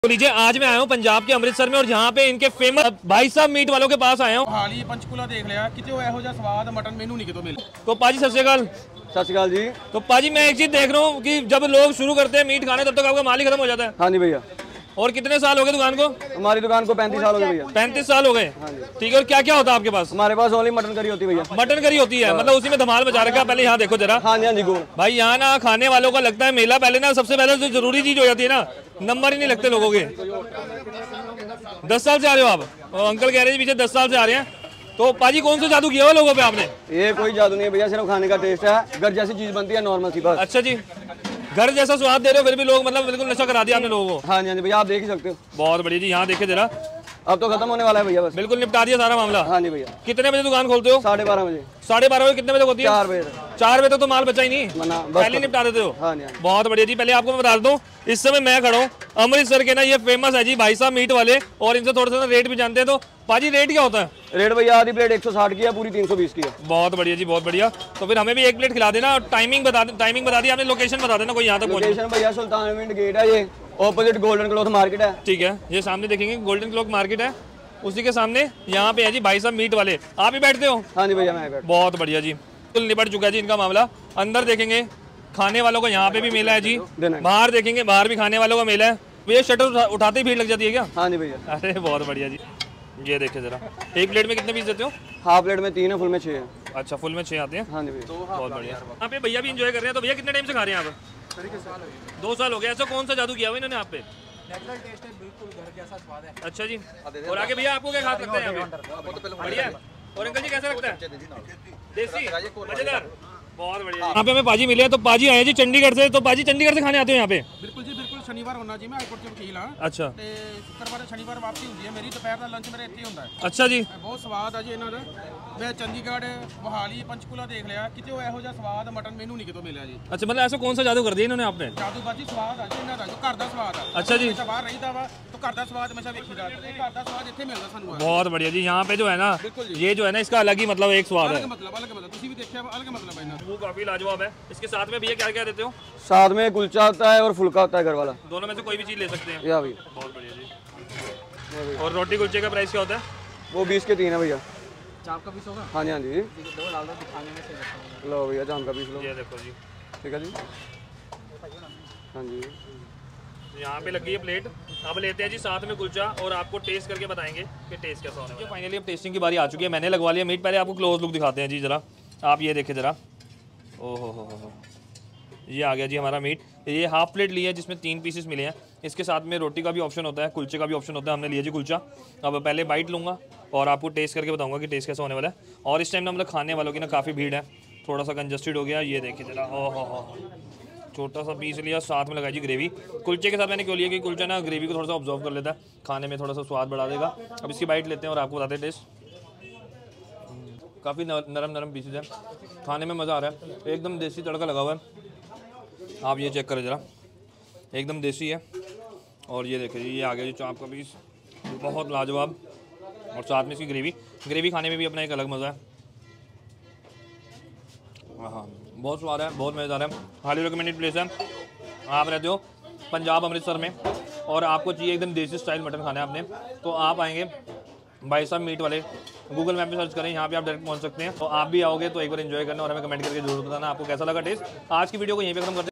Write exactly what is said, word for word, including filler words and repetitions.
तो लीजिए, आज मैं आया हूँ पंजाब के अमृतसर में और यहाँ पे इनके फेमस भाई साहब मीट वालों के पास आया हूँ। हाल ही पंचकूला देख लिया किते ਇਹੋ ਜਿਹਾ ਸਵਾਦ मटन मेनू नहीं कितों मिले। तो पाजी सत श्री अकाल। सत श्री अकाल जी। तो पाजी मैं एक चीज देख रहा हूँ कि जब लोग शुरू करते हैं मीट खाने तब तक आपका माल ही खत्म हो जाता है। हाँ जी भैया। और कितने साल हो गए दुकान को? हमारी दुकान को पैंतीस साल हो गए भैया। पैंतीस साल हो गए। ठीक है। और क्या क्या होता है आपके पास? हमारे पास ओनली मटन करी होती है भैया। मटन करी होती है, मतलब उसी में धमाल मचा रखा है। पहले यहाँ देखो जरा। हाँ जी हाँ जी गोल भाई, यहाँ ना खाने वालों का लगता है मेला। पहले ना सबसे पहले जो जरूरी चीज हो जाती है ना, नंबर ही नहीं लगते लोगों के। दस साल से आ रहे हो आप और अंकल कह रहे हैं पीछे दस साल से आ रहे हैं। तो पाजी कौन सा जादू किया हुआ लोगों पे आपने? ये कोई जादू नहीं है भैया, सिर्फ खाने का टेस्ट है। घर जैसी चीज बनती है नॉर्मल सी बस। अच्छा जी, घर जैसा स्वाद दे रहे हो फिर भी लोग मतलब बिल्कुल नशा करा दिया आपने लोगों को। हाँ जी हाँ जी भैया, आप देख ही सकते हो। बहुत बढ़िया जी। यहाँ देखे जरा, अब तो खत्म होने वाला है भैया, बस बिल्कुल निपटा दिया सारा मामला। हाँ जी भैया। कितने बजे दुकान खोलते हो? साढ़े बारह बजे। साढ़े बारह बजे कितने बजे होती है? चार बजे। चार बजे तक तो माल बचा ही नहीं, पहले निपटा देते हो। हाँ जी। बहुत बढ़िया जी। पहले आपको मैं बता दूं, इस समय मैं खड़ा हूँ अमृतसर के ना, ये फेमस है जी भाई साहब मीट वाले, और इनसे थोड़ा सा रेट भी जानते हैं। तो पाजी रेट क्या होता है? रेट भैया आधी प्लेट एक सौ साठ की है, पूरी तीन सौ बीस की है। बहुत बढ़िया जी, बहुत बढ़िया। तो फिर हमें भी एक प्लेट खिला देना और टाइमिंग बता टाइमिंग बता दी आपने, लोकेशन बता देना कोई यहाँ तक पहुंचे। लोकेशन भैया सुल्तानविंड गेट है, ये ऑपोजिट गोल्डन क्लॉथ मार्केट है। ठीक है, ये सामने देखेंगे गोल्डन क्लॉथ मार्केट है, उसी के सामने यहाँ पे है जी भाई साहब मीट वाले। आप ही बैठते हो? हाँ जी भैया मैं बैठ। बहुत बढ़िया जी, बिल्कुल निपट चुका है जी इनका मामला। अंदर देखेंगे खाने वालों का यहाँ पे भी मेला है जी, बाहर देखेंगे बाहर भी खाने वालों का मेला है। भैया शटर उठाते ही भीड़ लग जाती है क्या? हाँ जी भैया। अरे बहुत बढ़िया जी। ये देखे जरा, एक प्लेट में कितने पीस देते हो? हाफ प्लेट में तीन है, फुल में छह है। अच्छा, फुल में छह आते हैं। हाँ जी भैया। बहुत बढ़िया। यहाँ पे भैया भी एंजॉय कर रहे हैं। तो भैया कितने टाइम से खा रहे हैं आप? दो साल हो गया। ऐसा कौन सा जादू किया हुआ इन्होंने आप पे? नेचुरल टेस्ट है, बिल्कुल घर जैसा स्वाद है। अच्छा जी। और आगे भैया आपको क्या खास लगता है यहाँ पे? बढ़िया। और अंकल जी कैसा लगता है? देसी, मजेदार, बहुत बढ़िया। यहाँ पे हमें पाजी मिले हैं। तो पाजी आए जी चंडीगढ़ से। तो पाजी चंडीगढ़ से खाने आते हो यहाँ पे? बिल्कुल जी बिल्कुल। शनिवार होना जी, मैं हाईकोर्ट के वकील हाँ। अच्छा। ਤੇ ਸ਼ੁੱਕਰਵਾਰ ਸ਼ਨੀਵਾਰ ਵਾਪਸੀ ਹੁੰਦੀ ਹੈ ਮੇਰੀ। ਦੁਪਹਿਰ ਦਾ ਲੰਚ ਮੇਰੇ ਇੱਥੇ ਹੁੰਦਾ ਹੈ। अच्छा जी। ਬਹੁਤ ਸਵਾਦ ਆ ਜੀ ਇਹਨਾਂ ਦਾ। ਮੈਂ ਚੰਡੀਗੜ੍ਹ, ਮੋਹਾਲੀ, ਪੰਚਕੂਲਾ ਦੇਖ ਲਿਆ, ਕਿਤੇ ਉਹ ਇਹੋ ਜਿਹਾ ਸਵਾਦ ਮਟਨ ਮੈਨੂੰ ਨਹੀਂ ਕਿਤੋਂ ਮਿਲਿਆ ਜੀ। अच्छा, मतलब ऐसा कौन सा जादू कर दिया इन्होंने आपने? ਜਾਦੂਬਾਜੀ ਸਵਾਦ ਆ ਜੀ ਇਹਨਾਂ ਦਾ, ਜੋ ਘਰ ਦਾ ਸਵਾਦ ਆ। अच्छा जी। ਹਮੇਸ਼ਾ ਬਾਹਰ ਰਹੀਦਾ ਵਾ ਤਾਂ ਘਰ ਦਾ ਸਵਾਦ ਹਮੇਸ਼ਾ ਵੇਖੀਦਾ, ਤੇ ਘਰ ਦਾ ਸਵਾਦ ਇੱਥੇ ਮਿਲਦਾ ਸਾਨੂੰ। बहुत बढ़िया जी। यहाँ पे जो है ना, ये जो है ना, इसका अलग ही मतलब एक स्वाद है। अलग मतलब अलग मतलब ਤੁਸੀਂ ਵੀ ਦੇਖਿਆ ਵਾ, अलग मतलब है इनका। वो काफी लाजवाब है। इसके साथ में भैया क्या क्या देते हो? साथ में कुलचा होता है और फुल्का होता है घर वाला। दोनों में से कोई भी चीज ले सकते हैं। या भैया। बहुत बढ़िया जी। और रोटी कुलचे का प्राइस क्या होता है? वो बीस के तीन है भैया। चाप का पीस होगा? हाँ जी हाँ जी। दो डाल दो, दिखाने में से लो भैया जाम का पीस लो। ये देखो जी। ठीक है जी। हाँ जी। यहाँ पे लगी है प्लेट। अब लेते हैं जी साथ में कुलचा और आपको टेस्ट करके बताएंगे कि टेस्ट कैसा होने वाला है। फाइनली अब टेस्टिंग की बारी आ चुकी है। मैंने लगवा लिया मीट। पहले आपको क्लोज लुक दिखाते हैं जी जरा। आप ये देखें जरा। ओहो हो हो, ये आ गया जी हमारा मीट। ये हाफ प्लेट ली है जिसमें तीन पीसेस मिले हैं। इसके साथ में रोटी का भी ऑप्शन होता है, कुलचे का भी ऑप्शन होता है। हमने लिया जी कुलचा। अब पहले बाइट लूँगा और आपको टेस्ट करके बताऊँगा कि टेस्ट कैसा होने वाला है। और इस टाइम ना मतलब खाने वालों की ना काफ़ी भीड़ है, थोड़ा सा कंजस्टेड हो गया। ये देखिए जरा, ओहो हो, छोटा सा पीस लिया, साथ में लगाई जी ग्रेवी। कुलचे के साथ मैंने क्यों लिया कि कुलचा ना ग्रेवी को थोड़ा सा ऑब्जर्व कर लेता है, खाने में थोड़ा सा स्वाद बढ़ा देगा। अब इसकी बाइट लेते हैं और आपको बताते हैं टेस्ट। काफ़ी नरम नरम पीसेज है, खाने में मज़ा आ रहा है। एकदम देसी तड़का लगा हुआ है। आप ये चेक करें ज़रा, एकदम देसी है। और ये देखिए जी, ये आ गया जी चाप का पीस, बहुत लाजवाब। और साथ में इसकी ग्रेवी ग्रेवी खाने में भी अपना एक अलग मज़ा है। हाँ, बहुत स्वाद है, बहुत मज़ेदार है। हाईली रिकमेंडेड प्लेस है। आप रहते हो पंजाब अमृतसर में और आपको चाहिए एकदम देसी स्टाइल मटन खाना है आपने, तो आप आएंगे भाई साहब मीट वाले। गूगल मैप में सर्च करें, यहाँ पे आप डायरेक्ट पहुँच सकते हैं। तो आप भी आओगे तो एक बार एंजॉय करना और हमें कमेंट करके जरूर बताना आपको कैसा लगा टेस्ट। आज की वीडियो को यहीं पे खत्म करते हैं।